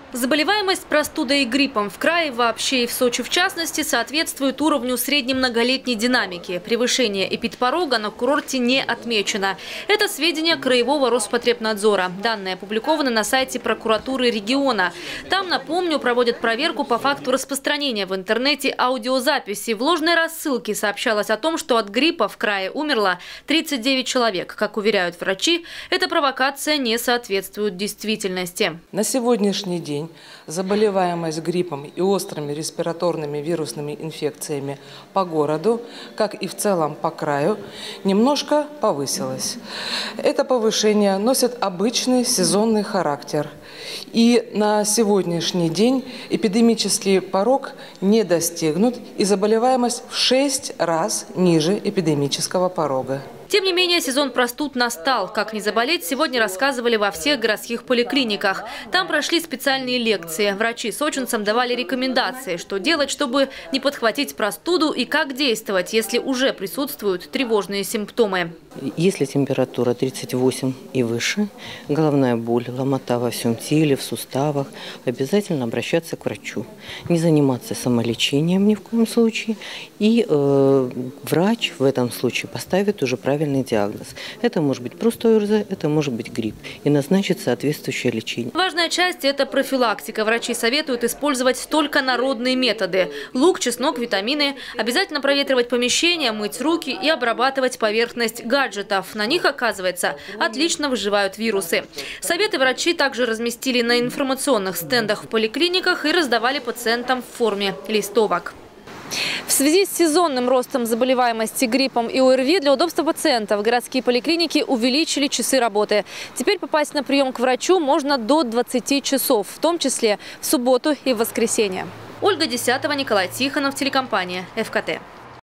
Заболеваемость простудой и гриппом в крае вообще и в Сочи в частности соответствует уровню средней многолетней динамики. Превышение эпидпорога на курорте не отмечено. Это сведения Краевого Роспотребнадзора. Данные опубликованы на сайте прокуратуры региона. Там, напомню, проводят проверку по факту распространения в интернете аудиозаписи. В ложной рассылке сообщалось о том, что от гриппа в крае умерло 39 человек. Как уверяют врачи, эта провокация не соответствует действительности. На сегодняшний день заболеваемость гриппом и острыми респираторными вирусными инфекциями по городу, как и в целом по краю, немножко повысилась. Это повышение носит обычный сезонный характер. И на сегодняшний день эпидемический порог не достигнут, и заболеваемость в 6 раз ниже эпидемического порога. Тем не менее, сезон простуд настал. Как не заболеть, сегодня рассказывали во всех городских поликлиниках. Там прошли специальные лекции. Врачи сочинцам давали рекомендации, что делать, чтобы не подхватить простуду, и как действовать, если уже присутствуют тревожные симптомы. Если температура 38 и выше, головная боль, ломота во всем теле, в суставах, обязательно обращаться к врачу. Не заниматься самолечением ни в коем случае. И врач в этом случае поставит уже правильный диагноз. Это может быть просто ОРЗ, это может быть грипп. И назначит соответствующее лечение. Важная часть – это профилактика. Врачи советуют использовать только народные методы. Лук, чеснок, витамины. Обязательно проветривать помещение, мыть руки и обрабатывать поверхность гаджетов. На них, оказывается, отлично выживают вирусы. Советы врачи также разместили на информационных стендах в поликлиниках и раздавали пациентам в форме листовок. В связи с сезонным ростом заболеваемости гриппом и ОРВИ для удобства пациентов городские поликлиники увеличили часы работы. Теперь попасть на прием к врачу можно до 20 часов, в том числе в субботу и в воскресенье. Ольга Десятова, Николай Тихонов, телекомпания ФКТ.